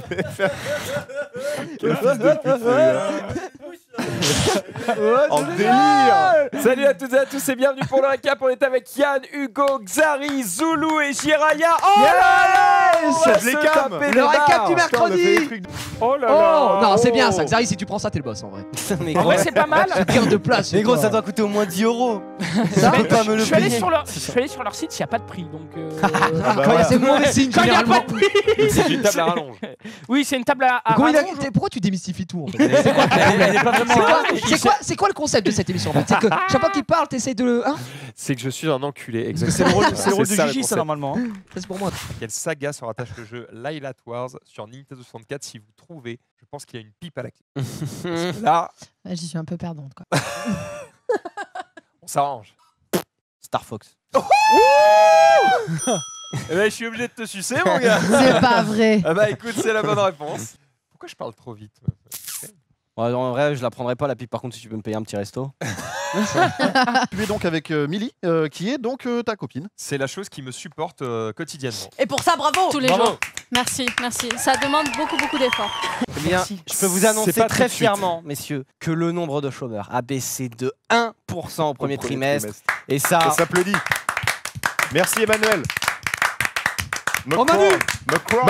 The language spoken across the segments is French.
Quel fils de pute, celui-là. En délire. Salut à toutes et à tous et bienvenue pour le récap. On est avec Yann, Hugo, Xari, Zoulou et Jiraya. Oh là là, on va Je les se calme. taper Le des récap barres. du Putain, on a fait des mercredi. trucs de- Oh là Oh là. non, c'est bien ça, Xari, si tu prends ça, t'es le boss en vrai. Mais En gros, vrai, c'est pas mal. Carte de place. mais gros, ça doit coûter au moins 10 €. Ça, Je peux pas me le Je suis allé payer. sur leur site, il n'y a pas de prix. Donc, Ah bah Quand il y a voilà. c'est mauvais signe quand il n'y a généralement. pas de prix. C'est une table à rallonge. Oui, c'est une table à Pourquoi, rallonge. pourquoi tu démystifies tout en fait? Elle est pas vraiment C'est quoi le concept de cette émission en fait? C'est que chaque fois qu'il parle, t'essayes de le. Hein? C'est que je suis un enculé, C'est exactement. le rôle de ça, le Gigi, ça, concept. normalement. hein. Ça, c'est pour moi. Quelle saga se rattache le jeu Lylat Wars sur Nintendo 64? Si vous trouvez, je pense qu'il y a une pipe à la clé. Parce que là, J'y suis un peu perdante quoi. on s'arrange. Star Fox. Eh ben, je suis obligé de te sucer, mon gars. C'est pas vrai. Ah bah écoute, c'est la bonne réponse. Pourquoi je parle trop vite? Ouais, en vrai, je la prendrai pas la pipe. Par contre, si tu peux me payer un petit resto. Tu es donc avec Milly, qui est donc ta copine. C'est la chose qui me supporte quotidiennement. Et pour ça, bravo. Tous les Bravo. jours. Merci, merci. Ça demande beaucoup d'efforts. Eh bien, je peux vous annoncer C'est pas très tout de suite. fièrement, messieurs, que le nombre de chômeurs a baissé de 1% au premier trimestre. Et ça, Ça s'applaudit. Merci Emmanuel. Oh, Manu. Macron.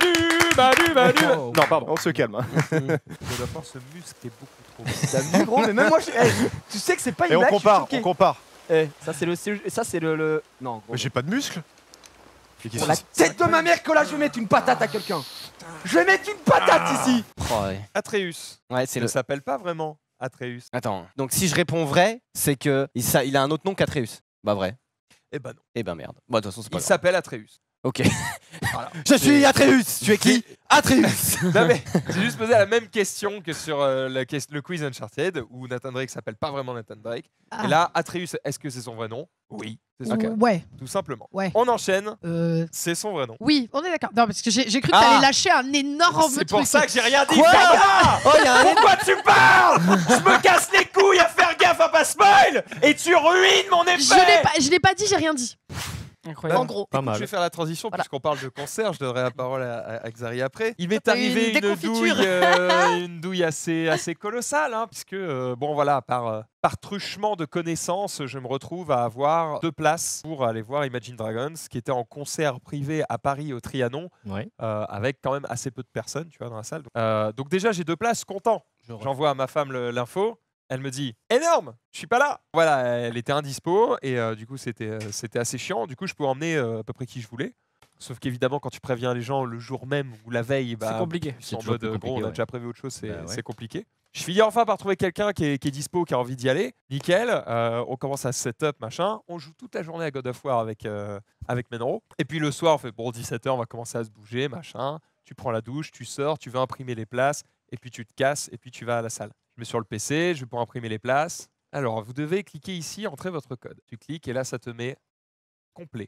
Manu. Oh. Non, pardon. On se calme. hein. Je dois voir ce muscle est beaucoup trop. t'as vu gros, mais même moi, tu sais que c'est pas Et on compare, on compare. Ça c'est le. Non, gros. Mais j'ai pas de muscles. Pour la tête de ma mère que là, je vais mettre une patate à quelqu'un. Je vais mettre une patate ici. Oh, ouais. Atreus. Ouais, c'est Il le. ne s'appelle pas vraiment Atreus. Attends. Donc si je réponds vrai, c'est que il a un autre nom qu'Atreus. Bah vrai. Eh ben non. Eh ben merde. Bah de toute façon c'est pas Il grave. s'appelle Atreus. Ok. Voilà. Je suis Atreus. Tu es qui? Atreus. Non mais j'ai juste posé la même question que sur le quiz Uncharted où Nathan Drake s'appelle pas vraiment Nathan Drake. Ah. Et là, Atreus, est-ce que c'est son vrai nom? Oui, c'est son vrai nom. Ouais, Tout simplement. ouais. On enchaîne. C'est C'est son vrai nom. Oui, on est d'accord. Non, parce que j'ai cru que Ah. t'allais lâcher un énorme truc. C'est pour ça que j'ai rien dit. Quoi? Ferme-la. Oh, il y a un. Pourquoi tu parles? Je me casse les couilles à faire gaffe à pas spoil et tu ruines mon effet. Je l'ai pas dit, j'ai rien dit. Incroyable. En gros. Pas mal. Je vais faire la transition puisqu'on parle de concert. Je donnerai la parole à Xari après. Il m'est Une arrivé une déconfiture. douille assez colossale, hein, puisque bon voilà, par truchement de connaissances, je me retrouve à avoir 2 places pour aller voir Imagine Dragons, qui était en concert privé à Paris au Trianon, avec quand même assez peu de personnes, tu vois, dans la salle. Donc déjà j'ai 2 places, content. J'envoie à ma femme l'info. Elle me dit énorme, je suis pas là. Voilà, elle était indispo et du coup c'était assez chiant. Du coup je pouvais emmener à peu près qui je voulais. Sauf qu'évidemment quand tu préviens les gens le jour même ou la veille, bah, C'est compliqué. ils sont en toujours mode plus compliqué, bon, on a ouais. déjà prévu autre chose, c'est Bah ouais. c'est compliqué. Je finis enfin par trouver quelqu'un qui est dispo, qui a envie d'y aller. Nickel, on commence à set-up, machin. On joue toute la journée à God of War avec Menro. Et puis le soir, on fait bon 17h, on va commencer à se bouger, machin. Tu prends la douche, tu sors, tu vas imprimer les places, et puis tu te casses, et puis tu vas à la salle. Je mets sur le PC, je vais pour imprimer les places. Alors, vous devez cliquer ici, entrer votre code. Tu cliques et là, ça te met complet.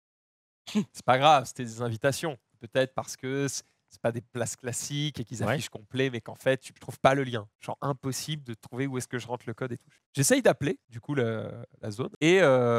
C'est pas grave, c'était des invitations. Peut-être parce que c'est pas des places classiques et qu'ils affichent complet, mais qu'en fait, tu trouves pas le lien. Genre, impossible de trouver où est-ce que je rentre le code et tout. J'essaye d'appeler, du coup, la zone. Et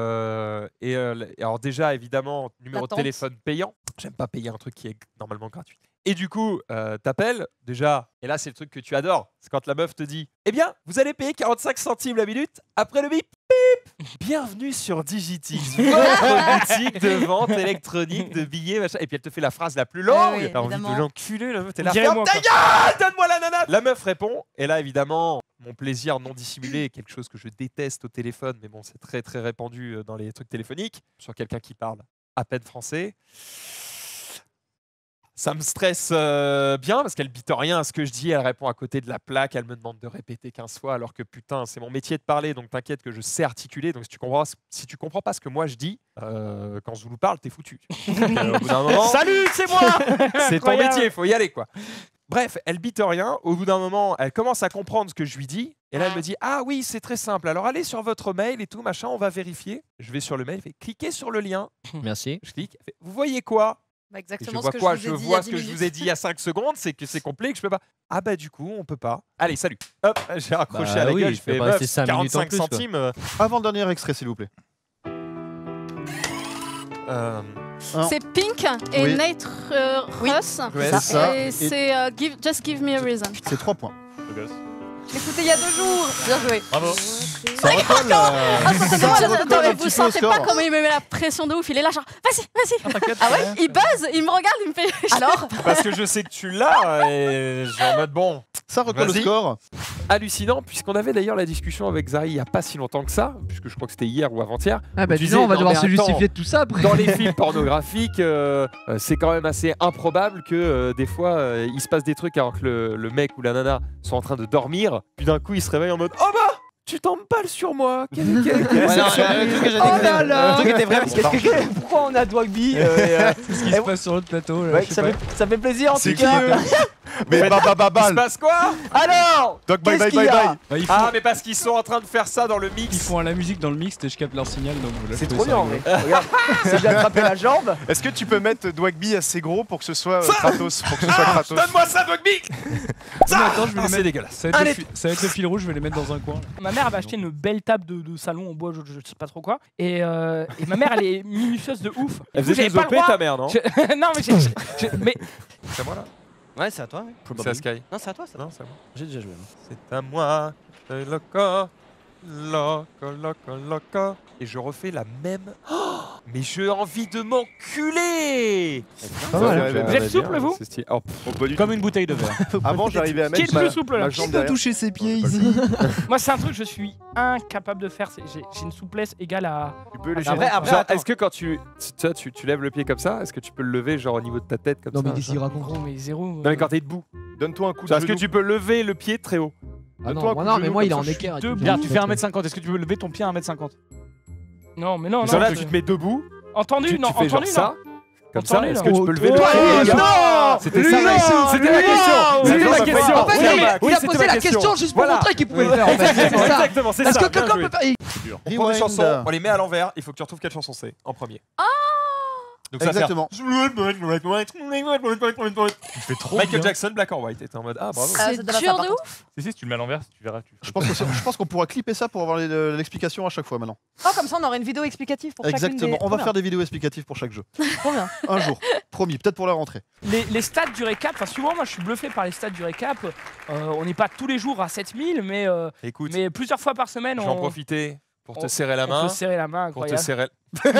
alors déjà, évidemment, numéro de L'attente. téléphone payant. J'aime pas payer un truc qui est normalement gratuit. Et du coup, t'appelles déjà, et là c'est le truc que tu adores, c'est quand la meuf te dit « Eh bien, vous allez payer 45 centimes la minute après le bip, bip. Bienvenue sur Digitix, votre boutique de vente électronique de billets, machin. » Et puis elle te fait la phrase la plus longue. oui, T'as envie de évidemment. l'enculer, la meuf, t'es là, Dirais ferme moi, ta quoi. gueule, donne-moi la nana. La meuf répond, et là évidemment, mon plaisir non dissimulé est quelque chose que je déteste au téléphone, mais bon, c'est très très répandu dans les trucs téléphoniques, sur quelqu'un qui parle à peine français. Ça me stresse bien parce qu'elle bite rien à ce que je dis. Elle répond à côté de la plaque. Elle me demande de répéter 15 fois alors que putain, c'est mon métier de parler. Donc t'inquiète que je sais articuler. Donc si tu comprends pas ce que moi je dis, quand Zoulou parle, t'es foutu. Donc, au bout d'un moment, Salut, c'est moi. c'est ton Incroyable. métier, faut y aller quoi. Bref, elle bite rien. Au bout d'un moment, elle commence à comprendre ce que je lui dis. Et là, elle me dit ah oui, c'est très simple. Alors allez sur votre mail et tout machin, on va vérifier. Je vais sur le mail, elle fait cliquez sur le lien. Merci. Je clique. Elle fait, vous voyez quoi? Bah, Et exactement je vois ce que quoi? je Je vous ai dit il y vois a ce 10 que je vous ai minutes. dit il y a 5 secondes, c'est que c'est complet, que je peux pas. Ah bah du coup, on peut pas. Allez, salut. Hop, j'ai raccroché Bah à la oui, gueule, je je peux fais pas meuf, rester 5 minutes en 45 plus, quoi. centimes. Avant le dernier extrait, s'il vous plaît. C'est Pink et Oui. Nate Russ. Ouais, c'est ça. Et c'est Just Give Me a Reason. C'est 3 points. Écoutez, il y a 2 jours. Bien joué. Bravo. Ça recolle. Attends, mais vous petit peu au sentez pas score. comment il me met la pression de ouf. Il est là, genre, vas-y. Ah ouais? Il buzz, il me regarde, il me fait. Alors? Parce que je sais que tu l'as et je suis en mode bon. Ça recolle au Vas-y. score. Hallucinant, puisqu'on avait d'ailleurs la discussion avec Zari il n'y a pas si longtemps que ça, puisque je crois que c'était hier ou avant-hier. Ah bah Tu dis disais, donc, on va non, devoir mais se attends, justifier de tout ça après. Dans les films pornographiques, c'est quand même assez improbable que des fois il se passe des trucs alors que le mec ou la nana sont en train de dormir, puis d'un coup il se réveille en mode oh bah tu t'empales sur moi. Quelle Ouais, non, le truc que j'ai Oh découvert- là là. le truc était vrai. Pourquoi on a Dwagby Qu'est-ce qui se passe sur l'autre plateau là, je sais pas. ça fait plaisir en C'est tout qui cas. Mais Il se passe quoi? Alors, Doc, bye qu'est-ce bye qu'il bye y a bye. Bah, ils font, Ah mais parce qu'ils sont en train de faire ça dans le mix. ils font la musique dans le mix et je capte leur signal donc voilà, C'est je trop trouvais bien ça en vrai. Regarde, c'est j'ai attrapé la jambe. Est-ce que tu peux mettre Dwagby assez gros pour que ce soit Kratos, pour que ce soit Kratos? Donne-moi ça, Dogby. rigolo. Non, mais attends, je vais les C'est mettre. dégueulasse. Ça va, être ça va être le fil rouge, je vais les mettre dans un coin. Ma mère avait acheté une belle table de salon en bois, je sais pas trop quoi. Et ma mère, elle est minutieuse de ouf. Elle Du coup, faisait j'avais des pas le OP droit. ta mère, non? Non, mais mais C'est moi là? Ouais, c'est à toi. C'est à Sky. Non, c'est à toi, ça. Non, c'est à moi. J'ai déjà joué. C'est à moi, c'est loco, loco. Et je refais la même. Oh, mais j'ai envie de m'enculer. Pas mal, Ouais, Vous êtes souple, vous? C'est stylé. Oh, pff, Comme une bouteille de verre. Avant, j'arrivais à Qui est mettre le plus souple là? ma Qui jambe peut derrière. toucher ses pieds ici? Moi, c'est un truc que je suis incapable de faire. J'ai une souplesse égale à. Tu peux les Après, Genre, attends. est-ce que quand tu lèves le pied comme ça, est-ce que tu peux le lever genre au niveau de ta tête comme Non ça mais qu'est-ce qu'il raconte? Gros, mais zéro. Non mais quand t'es debout. Donne-toi un coup de Genre, est-ce que genou. tu peux lever le pied très haut? Ah Donne-toi un non, coup moi de non, mais genou moi il est comme en ça, je équerre. debout. Regarde, tu fais 1m50, est-ce que tu peux lever ton pied à 1m50? Non, mais non, Genre non. là, tu te mets debout, Entendu, non, tu fais genre entendu, ça. Comme ça, Entendu, est-ce non. que tu peux lever le Oh, pied non, genre- C'était ça la question. C'était la question. C'était la question. En fait, Oui, il a c'était posé ma la question juste pour Voilà. montrer qu'il pouvait le faire. En fait, c'est ça. Exactement, c'est ça. Est-ce que bien quelqu'un joué. peut faire? On prend des Rewind. chansons, on les met à l'envers, il faut que tu retrouves quelle chanson c'est en premier. Donc ça Exactement. Tu fais trop Michael Jackson, Black or White, était en mode ah bravo. C'est dur de ouf. Si, tu le mets à l'envers, tu verras. Je pense qu'on pourra clipper ça pour avoir l'explication à chaque fois maintenant. Oh, comme ça, on aura une vidéo explicative pour chacune Exactement. des... On va Trop faire des vidéos explicatives pour chaque jeu. Trop bien. Un jour. Promis. Peut-être pour la rentrée. Les stats du récap, enfin souvent moi je suis bluffé par les stats du récap. On n'est pas tous les jours à 7000, mais Écoute, plusieurs fois par semaine j'en on profiter pour te on- serrer la on main. peut se serrer la main, Pour te incroyable. serrer.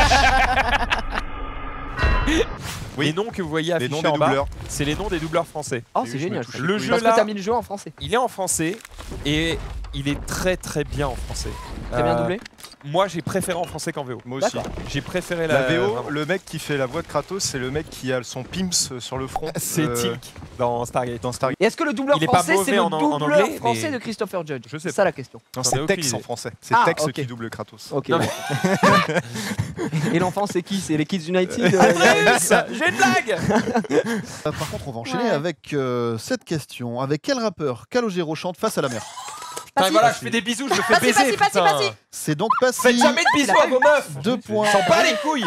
Les noms que vous voyez Les noms affichés des en bas, doubleurs. c'est les noms des doubleurs français. Oh, c'est génial. Le jeu Parce que là, t'as mis le jeu en français. il est en français et il est très très bien en français. Très bien doublé. Moi j'ai préféré en français qu'en VO. Moi aussi. J'ai préféré La la, VO, vraiment. le mec qui fait la voix de Kratos, c'est le mec qui a son Pimps sur le front. C'est Tilk dans Stargate. Dans Stargate. Et est-ce que le doubleur Il est pas français, c'est mauvais le en doubleur anglais, français mais- de Christopher Judge? Je sais C'est ça la question. Non, J'en ai c'est aucune Tex en idée. français. C'est Ah, Tex ok. qui double Kratos. Ok. Non, Et l'enfant, c'est qui? C'est les Kids United? J'ai une blague. Par contre, on va enchaîner Ouais. avec cette question. Avec quel rappeur Calogero chante Face à la mer? Putain, voilà, je fais des bisous, je me fais Passi, baiser. passi, passi, putain. passi. C'est donc Passy. Faites jamais de bisous à vos meufs. 2 points. S'en bat les couilles.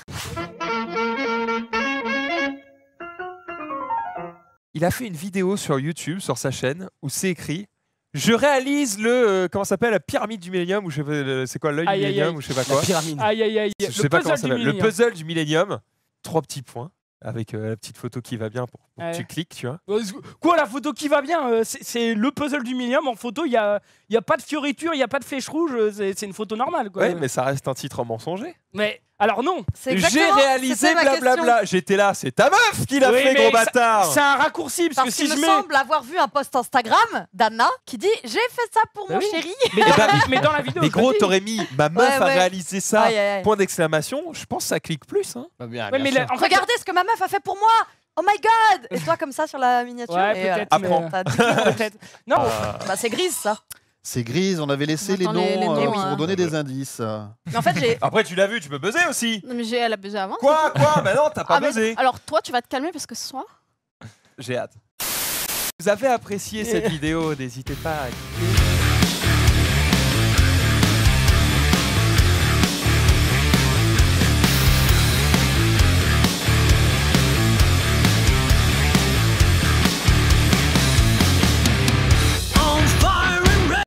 Il a fait une vidéo sur YouTube, sur sa chaîne, où c'est écrit je réalise le comment ça s'appelle la pyramide du millénium ou je sais pas, c'est quoi l'œil du Aïe, aïe, millénium aïe. ou je sais pas quoi. Pyramide. Aïe aïe aïe. Je sais pas comment ça s'appelle. Le millénium. puzzle du millénium. 3 petits points avec la petite photo qui va bien pour que Ouais. tu cliques, tu vois. Quoi, la photo qui va bien c'est le puzzle du millénium. En photo, il y a pas de fioriture, il y a pas de flèche rouge. C'est une photo normale, quoi. Ouais, mais ça reste un titre mensonger. Mais alors non. C'est J'ai exactement- réalisé c'était ma question. blablabla. J'étais là, c'est ta meuf qui l'a Oui, fait, mais gros bâtard. C'est un raccourci parce que Parce si qu'il je me mets. semble avoir vu un post Instagram d'Anna qui dit j'ai fait ça pour Bah mon oui. chéri. Mais dans la vidéo. Mais je gros, le dis. t'aurais mis ma meuf Ouais, a ouais. réalisé ça. Aïe, aïe, aïe. Point d'exclamation. Je pense que ça clique plus. Hein. Bah, bien, Ouais, mais bien sûr. en fait, Regardez ce que ma meuf a fait pour moi. Oh my god. Et toi comme ça sur la miniature. Ouais, et, peut-être. Apprends. mais- t'as 10 kilos. Peut-être. Non. Bah c'est grise ça. C'est grise, on avait laissé On les attend noms, les noms, pour hein. donner des indices. Mais en fait j'ai. Après, tu l'as vu, tu peux buzzer aussi. Non, mais elle a buzzé avant. Quoi Bah non, t'as pas Ah, mais- buzzé. alors toi, tu vas te calmer parce que ce soir. J'ai hâte. Vous avez apprécié cette vidéo, n'hésitez pas à cliquer.